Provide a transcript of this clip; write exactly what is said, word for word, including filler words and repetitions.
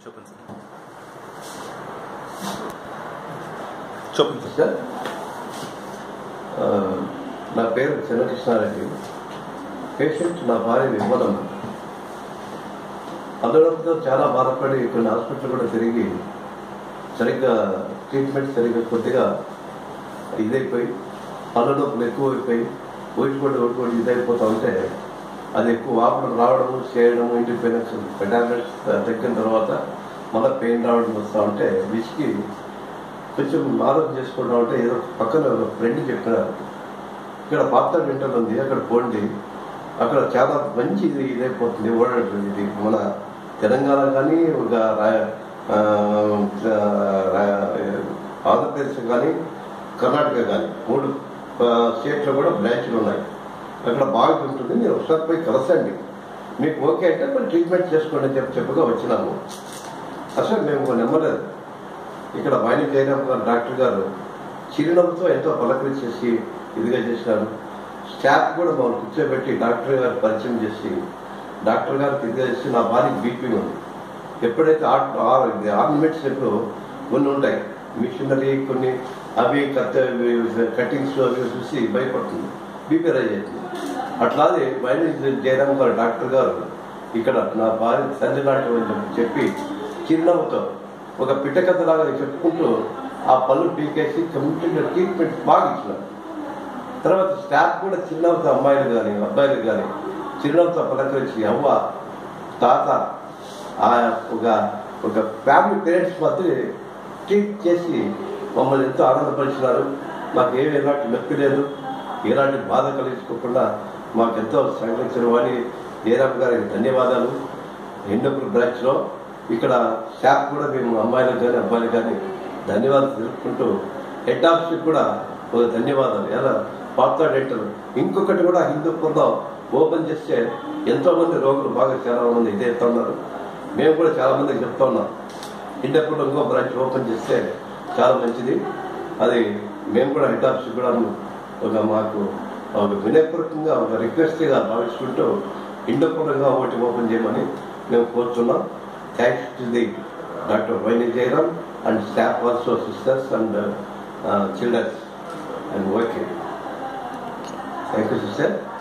చెప్పండి సార్ చెప్పండి సార్ నా పేరు చిన్నకృష్ణారెడ్డి. పేషెంట్ నా భార్య విమలమ్మ. అందులో చాలా బాధపడి కొన్ని హాస్పిటల్ కూడా తిరిగి సరిగ్గా ట్రీట్మెంట్ సరిగ్గా కొద్దిగా ఇదైపోయి పళ్ళ నొప్పులు ఎక్కువైపోయి ఊసిపడి ఊడిపడి ఇదైపోతూ ఉంటే అది ఎక్కువ వాపడం రావడము చేయడము ఇంటికి పోయిన టాబ్లెట్స్ తగ్గిన తర్వాత మళ్ళీ పెయిన్ రావడం వస్తూ ఉంటే విసికి కొంచెం ఆలోచన చేసుకుంటా ఉంటే ఏదో పక్కన ఫ్రెండ్ చెప్పినారు, ఇక్కడ పార్థ డెంటల్ ఉంది, అక్కడ పోండి, అక్కడ చాలా మంచి ఇది ఇదైపోతుంది ఓడటం. ఇది మన తెలంగాణ కానీ ఒక ఆంధ్రప్రదేశ్ కానీ కర్ణాటక కానీ మూడు స్టేట్లో కూడా బ్రాంచ్లు ఉన్నాయి. అక్కడ బాగా ఉంటుంది, మీరు ఒకసారి పోయి కలసండి, మీకు ఓకే అంటే మరి ట్రీట్మెంట్ చేసుకోండి అని చెప్పి చెప్పుగా వచ్చినాము. అసలు మేము నమ్మలేదు. ఇక్కడ వాణి జయరామ్ గారు డాక్టర్ గారు చిరునవ్వుతో ఎంతో పలకరించేసి ఇదిగా చేసినారు. స్టాఫ్ కూడా మమ్మల్ని కూర్చోబెట్టి డాక్టర్ గారు పరిచయం చేసి డాక్టర్ గారికి ఇదిగా చేసి నా భార్యకి బీపీ ఉంది. ఎప్పుడైతే ఆర్నమెంట్స్ ఎప్పుడు కొన్ని ఉంటాయి మిషనరీ కొన్ని అవి కట్ కటింగ్స్ అవి చూసి భయపడుతుంది, బీపీ రైజ్ అవుతుంది. అట్లాగే వాణి జయరామ్ గారు డాక్టర్ గారు ఇక్కడ నా భార్య తండ్రి లాంటి చెప్పి చిరునవ్వుతో ఒక పిట్టకథలాగా చెప్పుకుంటూ ఆ పళ్ళు పీకేసి కంప్లీట్గా ట్రీట్మెంట్ బాగా ఇచ్చినారు. తర్వాత స్టాఫ్ కూడా చిరునవ్వుతో అమ్మాయిలు కానీ అబ్బాయిలు కానీ చిరునవ్వుతో పలకరించి అవ్వ తాత ఒక ఒక ఫ్యామిలీ పేరెంట్స్ మధ్య ట్రీట్ చేసి మమ్మల్ని ఎంతో ఆనందపరిచినారు. మాకు ఏమి ఎలాంటి నొప్పి లేదు, ఎలాంటి బాధ కలిగించుకోకుండా మాకు ఎంతో సహకరించిన వాణి జయరామ్ గారికి ధన్యవాదాలు. హిందూపూర్ బ్రాంచ్లో ఇక్కడ స్టాఫ్ కూడా మేము అమ్మాయిలకు కానీ అబ్బాయిలకు కానీ ధన్యవాదాలు తెలుపుకుంటూ హెడ్ ఆఫీస్కి కూడా ఒక ధన్యవాదాలు. ఎలా పార్థ డెంటల్ ఇంకొకటి కూడా హిందూపూర్లో ఓపెన్ చేస్తే ఎంతో మంది రోగులు బాగా చాలా మంది ఇదే ఉన్నారు. మేము కూడా చాలా మందికి చెప్తా ఉన్నాం, హిందూపూర్లో ఇంకో బ్రాంచ్ ఓపెన్ చేస్తే చాలా మంచిది. అది మేము కూడా హెడ్ ఆఫీస్కి కూడా ఒక మాకు ఒక వినయపూర్వకంగా ఒక రిక్వెస్ట్గా భావించుకుంటూ హిందూపూర్వకంగా ఒకటి ఓపెన్ చేయమని మేము కోరుతున్నాం. Thanks to the Doctor Vaini Jairam and staff also, sisters and uh, uh, children and working. Thank you, sister.